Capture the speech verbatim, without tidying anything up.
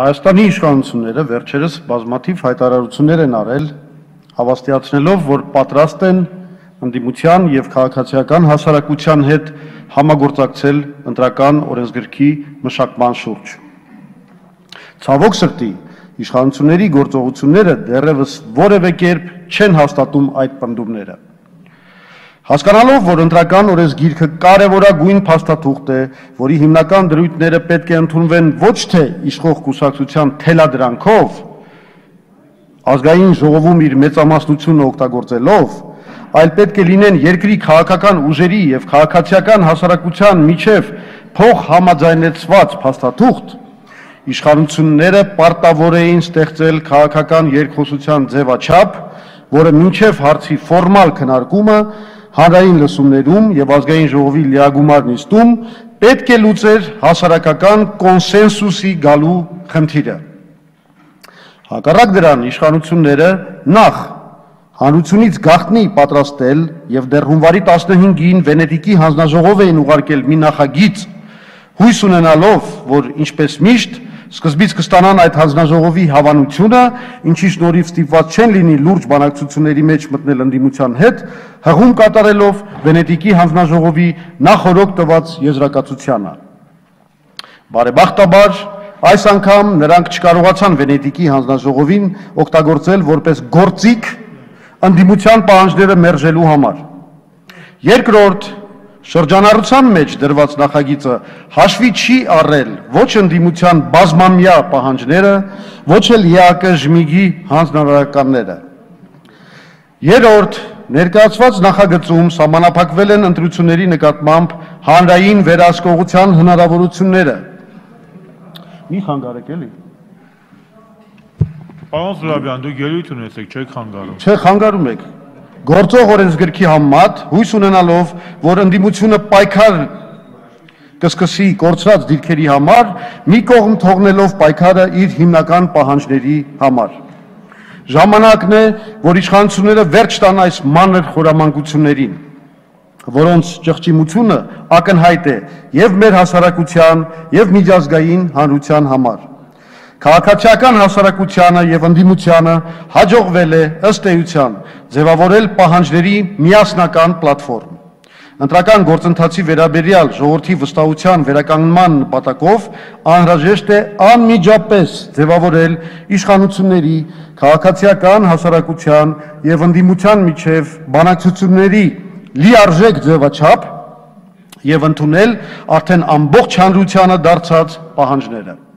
Հայաստանի իշխանությունները վերջերս բազմաթիվ հայտարարություններ են արել, հավաստիացնելով, որ պատրաստ են ընդդիմության եւ քաղաքացիական հասարակության հետ համագործակցել ընտրական օրենսգրքի մշակման շուրջ։ Ցավոք սրտի, իշխանությունների գործողությունները դեռևս որևէ կերպ չեն հաստատում այդ պնդումները։ Հասկանալով, որ ընտրական օրենսգիրքը կարևորագույն փաստաթուղթ է, որի հիմնական դրույթները պետք է ընդունվեն ոչ թե իշխող կուսակցության թելադրանքով, ազգային ժողովում իր մեծամասնությունը օգտագործելով, այլ պետք է լինեն երկրի քաղաքական ուժերի եւ քաղաքացիական հասարակության միջև փոխհամաձայնեցված փաստաթուղթ, իշխանությունները պարտավոր էին ստեղծել քաղաքական երկխոսության ձևաչափ, որը մինչև հարցի ֆորմալ քննարկումը հանրային լսումներում եւ ազգային ժողովի լիագումար նիստում պետք է լուծեր հասարակական կոնսենսուսի գալու խնդիրը։ Հակառակ դրան իշխանությունները նախ հանրությունից գաղտնի պատրաստել եւ դեռ հունվարի տասնհինգին Վենետիկի հանձնաժողով էին ուղարկել մի նախագիծ, հույս ունենալով, որ ինչպես միշտ սկզբից կստանան այդ հանձնաժողովի հավանությունը, ինչի շնորհիվ ստիպված չեն լինի լուրջ բանակցությունների մեջ մտնել ընդդիմության հետ, հղում կատարելով Վենետիկի հանձնաժողովի նախօրոք տված եզրակացությանը։ Բարեբախտաբար, այս անգամ նրանք չկարողացան Վենետիկի հանձնաժողովին օգտագործել որպես գործիք ընդդիմության պահանջները մերժելու համար։ Երկրորդ, շրջանառության մեջ դրված նախագիծը հաշվի չի առել ոչ ընդդիմության բազմամյա պահանջները, ոչ էլ ԵԱԿ ժմիգի հանձնարարականները։ Երրորդ, ներկայացված նախագծում սահմանափակվել են ընտրությունների նկատմամբ հանրային վերահսկողության հնարավորությունները։ Մի խանգարեք էլի։ Պարոն Զուրաբյան, դուք ելույթ ունեցեք, չեք խանգարում։ Չէ, խանգարում եք։ Գործող օրենսգրքի համեմատ հույս ունենալով, որ ընդդիմությունը պայքար կսկսի կորցրած դիրքերի համար, մի կողմ թողնելով պայքարը իր հիմնական պահանջների համար։ Ժամանակն է, որ իշխանությունները վերջ տան այս մանր խորամանկություններին, որոնց ճղճիմությունը ակնհայտ է եւ մեր հասարակության եւ միջազգային հանրության համար։ Քաղաքացիական հասարակությանը եւ ընդդիմությանը հաջողվել է ըստ էության ձևավորել պահանջների միասնական պլատֆորմ։ Ընտրական գործընթացի վերաբերյալ ժողովրդի վստահության վերականգնման նպատակով անհրաժեշտ է անմիջապես ձևավորել իշխանությունների, քաղաքացիական հասարակության եւ ընդդիմության միջև բանակցությունների լիարժեք ձևաչափ եւ ընդունել արդեն ամբողջ հանրությանը դարձած պահանջները։